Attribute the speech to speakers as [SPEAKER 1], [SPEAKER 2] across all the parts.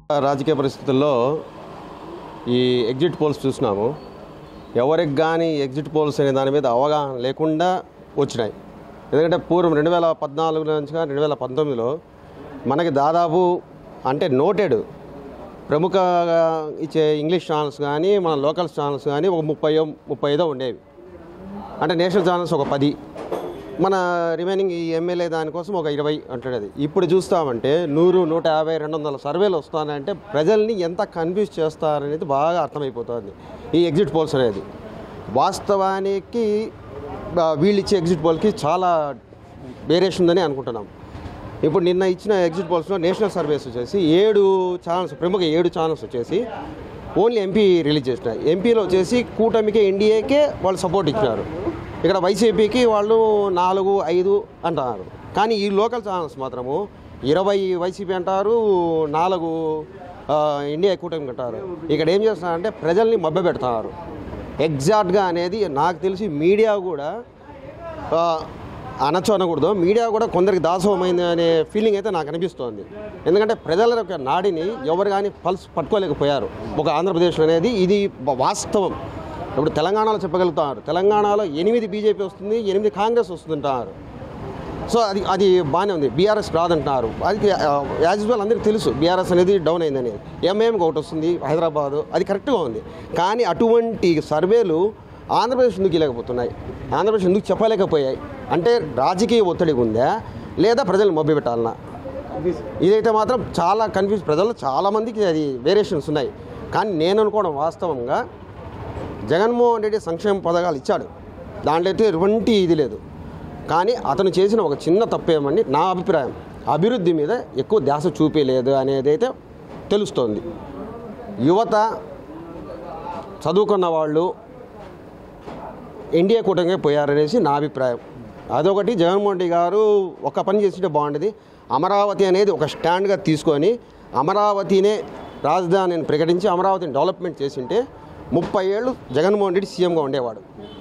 [SPEAKER 1] రాజకీయ పరిస్థితుల్లో ఈ ఎగ్జిట్ పోల్స్ చూసినాము. ఎవరికి కానీ ఎగ్జిట్ పోల్స్ అనే దాని మీద అవగాహన లేకుండా వచ్చినాయి. ఎందుకంటే పూర్వం 2014 నుంచి కానీ 2019లో మనకి దాదాపు అంటే నోటెడ్ ప్రముఖ ఇచ్చే ఇంగ్లీష్ ఛానల్స్ కానీ మన లోకల్ ఛానల్స్ కానీ ఒక 30-35 ఉండేవి. అంటే నేషనల్ ఛానల్స్ ఒక 10, మన రిమైనింగ్ ఈ ఎమ్మెల్యే దానికోసం ఒక 20 అంటున్నది. ఇప్పుడు చూస్తామంటే 100, 150, 200 సర్వేలు వస్తానంటే ప్రజల్ని ఎంత కన్ఫ్యూజ్ చేస్తారనేది బాగా అర్థమైపోతుంది ఈ ఎగ్జిట్ పోల్స్ అనేది. వాస్తవానికి వీళ్ళు ఇచ్చే ఎగ్జిట్ పోల్కి చాలా వేరియేషన్ ఉందని అనుకుంటున్నాం. ఇప్పుడు నిన్న ఇచ్చిన ఎగ్జిట్ పోల్స్లో నేషనల్ సర్వేస్ వచ్చేసి 7 ఛానల్స్, ప్రముఖ 7 ఛానల్స్ వచ్చేసి ఓన్లీ ఎంపీ రిలీజ్ చేసినాయి. ఎంపీలో వచ్చేసి కూటమికే, ఎన్డీఏకే వాళ్ళు సపోర్ట్ ఇచ్చినారు. ఇక్కడ వైసీపీకి వాళ్ళు 4-5 అంటున్నారు. కానీ ఈ లోకల్ ఛానల్స్ మాత్రము 20 వైసీపీ అంటారు, 4 ఎన్డీఏ కూటమికి అంటారు. ఇక్కడ ఏం చేస్తున్నారంటే ప్రజల్ని మభ్యపెడతారు ఎగ్జాక్ట్గా అనేది. నాకు తెలిసి మీడియా కూడా అనకూడదు, మీడియా కూడా కొందరికి దాసోహమైంది అనే ఫీలింగ్ అయితే నాకు అనిపిస్తోంది. ఎందుకంటే ప్రజల యొక్క నాడిని ఎవరు కానీ పల్స్ పట్టుకోలేకపోయారు ఒక ఆంధ్రప్రదేశ్లో అనేది. ఇది వాస్తవం. ఇప్పుడు తెలంగాణలో చెప్పగలుగుతారు, తెలంగాణలో 8 బీజేపీ వస్తుంది, 8 కాంగ్రెస్ వస్తుందంటారు. సో అది బాగానే ఉంది. బీఆర్ఎస్ రాదంటున్నారు. అది యాజ్ యూజువల్ అందరికీ తెలుసు బీఆర్ఎస్ అనేది డౌన్ అయిందని. ఎంఐఎంకి ఒకటి వస్తుంది హైదరాబాదు, అది కరెక్ట్గా ఉంది. కానీ అటువంటి సర్వేలు ఆంధ్రప్రదేశ్ ఎందుకు ఇవ్వలేకపోతున్నాయి, ఆంధ్రప్రదేశ్ ఎందుకు చెప్పలేకపోయాయి అంటే రాజకీయ ఒత్తిడి ఉందా లేదా ప్రజలను మభ్యపెట్టాలన్నా? ఇదైతే మాత్రం చాలా కన్ఫ్యూజ్. ప్రజల్లో చాలామందికి అది వేరియేషన్స్ ఉన్నాయి. కానీ నేను అనుకోవడం వాస్తవంగా జగన్మోహన్ రెడ్డి సంక్షేమ పథకాలు ఇచ్చాడు, దాంట్లో అయితే ఎటువంటి ఇది లేదు. కానీ అతను చేసిన ఒక చిన్న తప్పేమని నా అభిప్రాయం, అభివృద్ధి మీద ఎక్కువ ధ్యాస చూపలేదు అనేది అయితే తెలుస్తోంది. యువత, చదువుకున్న వాళ్ళు ఎన్డీఏ కూటమికి పోయారనేసి నా అభిప్రాయం. అదొకటి. జగన్మోహన్ రెడ్డి గారు ఒక పని చేసింటే బాగుండేది. అమరావతి అనేది ఒక స్టాండ్గా తీసుకొని అమరావతినే రాజధానిని ప్రకటించి అమరావతిని డెవలప్మెంట్ చేసింటే 30 ఏళ్ళు జగన్మోహన్ రెడ్డి సీఎంగా ఉండేవాడు.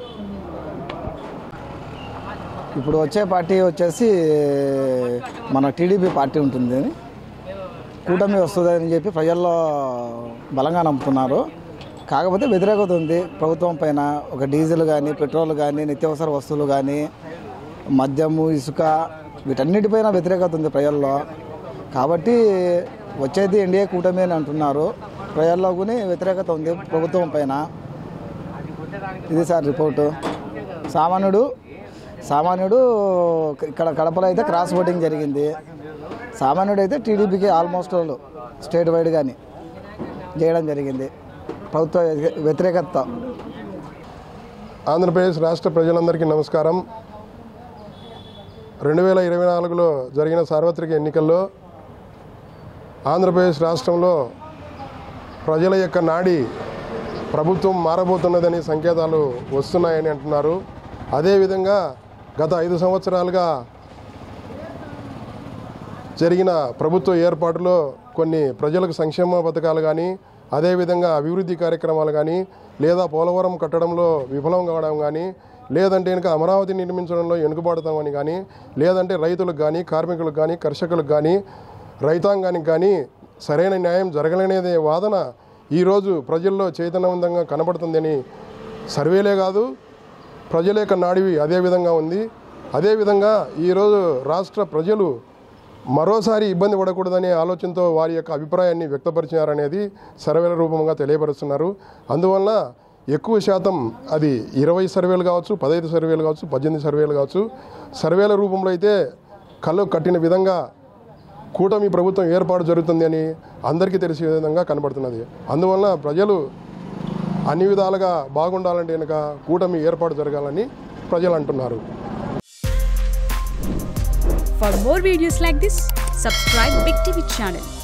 [SPEAKER 2] ఇప్పుడు వచ్చే పార్టీ వచ్చేసి మన టీడీపీ పార్టీ ఉంటుంది, కూటమి వస్తుందని చెప్పి ప్రజల్లో బలంగా నమ్ముతున్నారు. కాకపోతే వ్యతిరేకత ఉంది ప్రభుత్వం పైన. ఒక డీజిల్ కానీ, పెట్రోల్ కానీ, నిత్యావసర వస్తువులు కానీ, మద్యము, ఇసుక, వీటన్నిటిపైన వ్యతిరేకత ఉంది ప్రజల్లో. కాబట్టి వచ్చేది ఎన్డీఏ కూటమి అని అంటున్నారు. ప్రజల్లో కూడా వ్యతిరేకత ఉంది ప్రభుత్వం పైన. ఇది సార్ రిపోర్టు. సామాన్యుడు ఇక్కడ కడపలో అయితే క్రాస్ ఓటింగ్ జరిగింది. సామాన్యుడు అయితే టీడీపీకి ఆల్మోస్ట్ స్టేట్ వైడ్ కానీ చేయడం జరిగింది ప్రభుత్వ వ్యతిరేకత.
[SPEAKER 3] ఆంధ్రప్రదేశ్ రాష్ట్ర ప్రజలందరికీ నమస్కారం. 2024లో జరిగిన సార్వత్రిక ఎన్నికల్లో ఆంధ్రప్రదేశ్ రాష్ట్రంలో ప్రజల యొక్క నాడి ప్రభుత్వం మారబోతున్నదని సంకేతాలు వస్తున్నాయని అంటున్నారు. అదేవిధంగా గత 5 సంవత్సరాలుగా జరిగిన ప్రభుత్వ ఏర్పాటులో కొన్ని ప్రజలకు సంక్షేమ పథకాలు కానీ, అదేవిధంగా అభివృద్ధి కార్యక్రమాలు కానీ, లేదా పోలవరం కట్టడంలో విఫలం కావడం కానీ, లేదంటే కనుక అమరావతి నిర్మించడంలో వెనుకబడతామని కానీ, లేదంటే రైతులకు కానీ, కార్మికులకు కానీ, కర్షకులకు కానీ, రైతాంగానికి కానీ సరైన న్యాయం జరగలేనిదే వాదన ఈరోజు ప్రజల్లో చైతన్యవంతంగా కనబడుతుందని సర్వేలే కాదు, ప్రజల యొక్క నాడివి అదేవిధంగా ఉంది. అదేవిధంగా ఈరోజు రాష్ట్ర ప్రజలు మరోసారి ఇబ్బంది పడకూడదనే ఆలోచనతో వారి యొక్క అభిప్రాయాన్ని వ్యక్తపరిచారనేది సర్వేల రూపంగా తెలియపరుస్తున్నారు. అందువల్ల ఎక్కువ శాతం అది 20 సర్వేలు కావచ్చు, 15 సర్వేలు కావచ్చు, 18 సర్వేలు కావచ్చు, సర్వేల రూపంలో అయితే కళ్ళు కట్టిన విధంగా కూటమి ప్రభుత్వం ఏర్పాటు జరుగుతుంది అని అందరికీ తెలిసే విధంగా కనబడుతున్నది. అందువల్ల ప్రజలు అన్ని విధాలుగా బాగుండాలంటే కనుక కూటమి ఏర్పాటు జరగాలని ప్రజలు అంటున్నారు.
[SPEAKER 4] For more videos like this, subscribe Big TV channel.